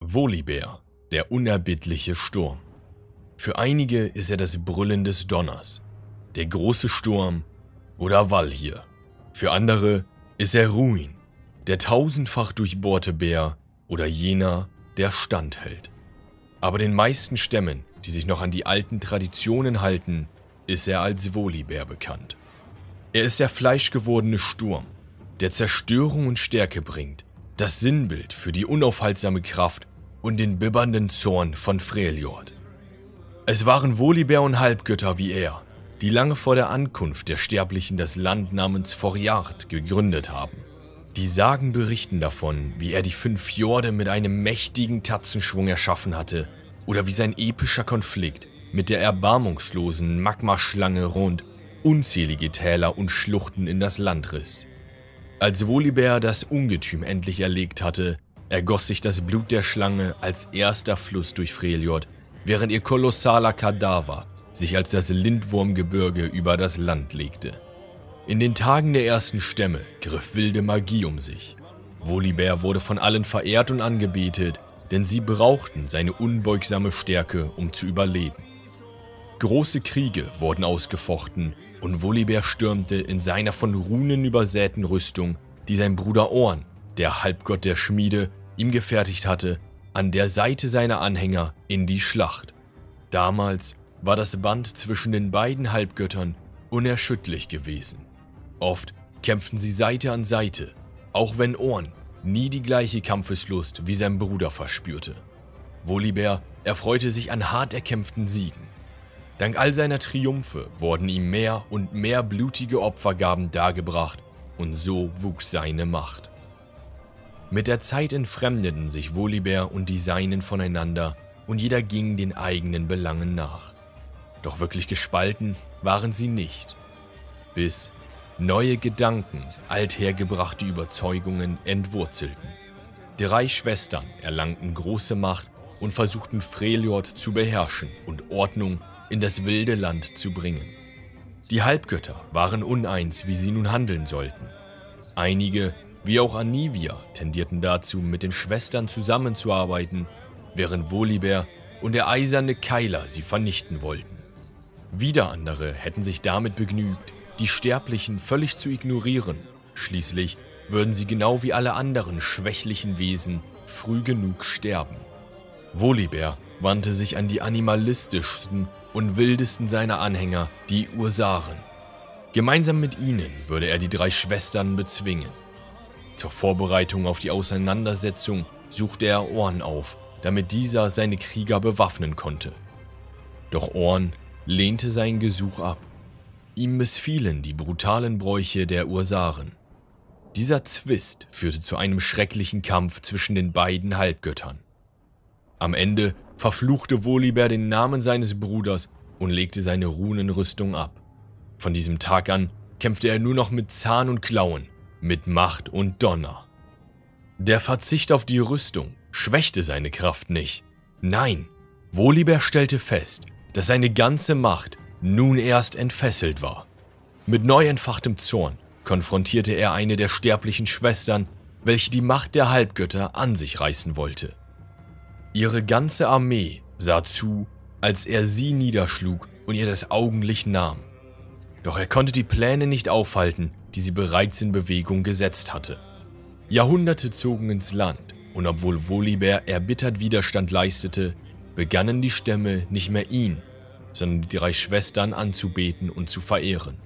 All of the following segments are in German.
Volibear, der unerbittliche Sturm. Für einige ist er das Brüllen des Donners, der große Sturm oder Valhir. Für andere ist er Ruin, der tausendfach durchbohrte Bär oder jener, der standhält. Aber den meisten Stämmen, die sich noch an die alten Traditionen halten, ist er als Volibear bekannt. Er ist der fleischgewordene Sturm, der Zerstörung und Stärke bringt, das Sinnbild für die unaufhaltsame Kraft und den bibbernden Zorn von Freljord. Es waren Volibear und Halbgötter wie er, die lange vor der Ankunft der Sterblichen das Land namens Forjard gegründet haben. Die Sagen berichten davon, wie er die 5 Fjorde mit einem mächtigen Tatzenschwung erschaffen hatte oder wie sein epischer Konflikt mit der erbarmungslosen Magmaschlange rund unzählige Täler und Schluchten in das Land riss. Als Volibear das Ungetüm endlich erlegt hatte, ergoss sich das Blut der Schlange als erster Fluss durch Freljord, während ihr kolossaler Kadaver sich als das Lindwurmgebirge über das Land legte. In den Tagen der ersten Stämme griff wilde Magie um sich. Volibear wurde von allen verehrt und angebetet, denn sie brauchten seine unbeugsame Stärke, um zu überleben. Große Kriege wurden ausgefochten und Volibear stürmte in seiner von Runen übersäten Rüstung, die sein Bruder Orn, der Halbgott der Schmiede, ihm gefertigt hatte, an der Seite seiner Anhänger in die Schlacht. Damals war das Band zwischen den beiden Halbgöttern unerschütterlich gewesen. Oft kämpften sie Seite an Seite, auch wenn Orn nie die gleiche Kampfeslust wie sein Bruder verspürte. Volibear erfreute sich an hart erkämpften Siegen. Dank all seiner Triumphe wurden ihm mehr und mehr blutige Opfergaben dargebracht und so wuchs seine Macht. Mit der Zeit entfremdeten sich Volibear und die Seinen voneinander und jeder ging den eigenen Belangen nach. Doch wirklich gespalten waren sie nicht, bis neue Gedanken althergebrachte Überzeugungen entwurzelten. 3 Schwestern erlangten große Macht und versuchten Freljord zu beherrschen und Ordnung in das wilde Land zu bringen. Die Halbgötter waren uneins, wie sie nun handeln sollten. Einige, wie auch Anivia, tendierten dazu, mit den Schwestern zusammenzuarbeiten, während Volibear und der eiserne Keiler sie vernichten wollten. Wieder andere hätten sich damit begnügt, die Sterblichen völlig zu ignorieren. Schließlich würden sie genau wie alle anderen schwächlichen Wesen früh genug sterben. Volibear wandte sich an die animalistischsten und wildesten seiner Anhänger, die Ursaren. Gemeinsam mit ihnen würde er die 3 Schwestern bezwingen. Zur Vorbereitung auf die Auseinandersetzung suchte er Orn auf, damit dieser seine Krieger bewaffnen konnte. Doch Orn lehnte sein Gesuch ab. Ihm missfielen die brutalen Bräuche der Ursaren. Dieser Zwist führte zu einem schrecklichen Kampf zwischen den beiden Halbgöttern. Am Ende verfluchte Volibear den Namen seines Bruders und legte seine Runenrüstung ab. Von diesem Tag an kämpfte er nur noch mit Zahn und Klauen, mit Macht und Donner. Der Verzicht auf die Rüstung schwächte seine Kraft nicht. Nein, Volibear stellte fest, dass seine ganze Macht nun erst entfesselt war. Mit neu entfachtem Zorn konfrontierte er eine der sterblichen Schwestern, welche die Macht der Halbgötter an sich reißen wollte. Ihre ganze Armee sah zu, als er sie niederschlug und ihr das Augenlicht nahm. Doch er konnte die Pläne nicht aufhalten, die sie bereits in Bewegung gesetzt hatte. Jahrhunderte zogen ins Land und obwohl Volibear erbittert Widerstand leistete, begannen die Stämme nicht mehr ihn, sondern die 3 Schwestern anzubeten und zu verehren.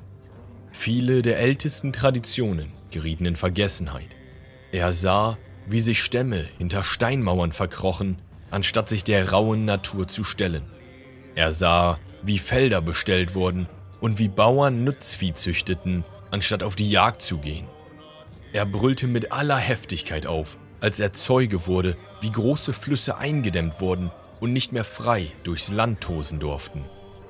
Viele der ältesten Traditionen gerieten in Vergessenheit. Er sah, wie sich Stämme hinter Steinmauern verkrochen, anstatt sich der rauen Natur zu stellen. Er sah, wie Felder bestellt wurden und wie Bauern Nutzvieh züchteten, anstatt auf die Jagd zu gehen. Er brüllte mit aller Heftigkeit auf, als er Zeuge wurde, wie große Flüsse eingedämmt wurden und nicht mehr frei durchs Land tosen durften.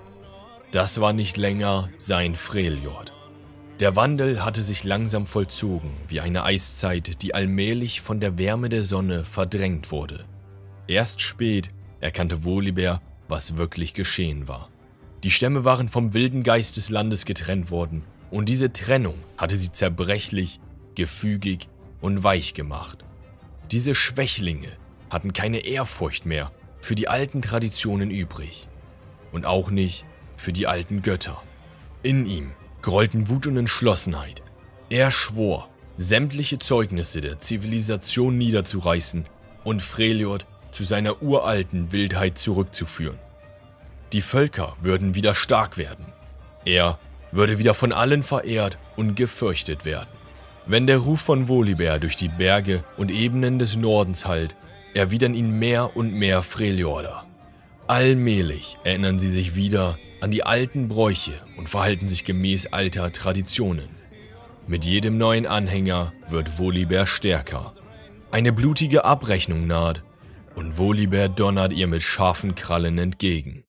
Das war nicht länger sein Freljord. Der Wandel hatte sich langsam vollzogen, wie eine Eiszeit, die allmählich von der Wärme der Sonne verdrängt wurde. Erst spät erkannte Volibear, was wirklich geschehen war. Die Stämme waren vom wilden Geist des Landes getrennt worden und diese Trennung hatte sie zerbrechlich, gefügig und weich gemacht. Diese Schwächlinge, hatten keine Ehrfurcht mehr für die alten Traditionen übrig. Und auch nicht für die alten Götter. In ihm grollten Wut und Entschlossenheit. Er schwor, sämtliche Zeugnisse der Zivilisation niederzureißen und Freljord zu seiner uralten Wildheit zurückzuführen. Die Völker würden wieder stark werden. Er würde wieder von allen verehrt und gefürchtet werden. Wenn der Ruf von Volibear durch die Berge und Ebenen des Nordens hallt, erwidern ihn mehr und mehr Freljorder. Allmählich erinnern sie sich wieder an die alten Bräuche und verhalten sich gemäß alter Traditionen. Mit jedem neuen Anhänger wird Volibear stärker. Eine blutige Abrechnung naht und Volibear donnert ihr mit scharfen Krallen entgegen.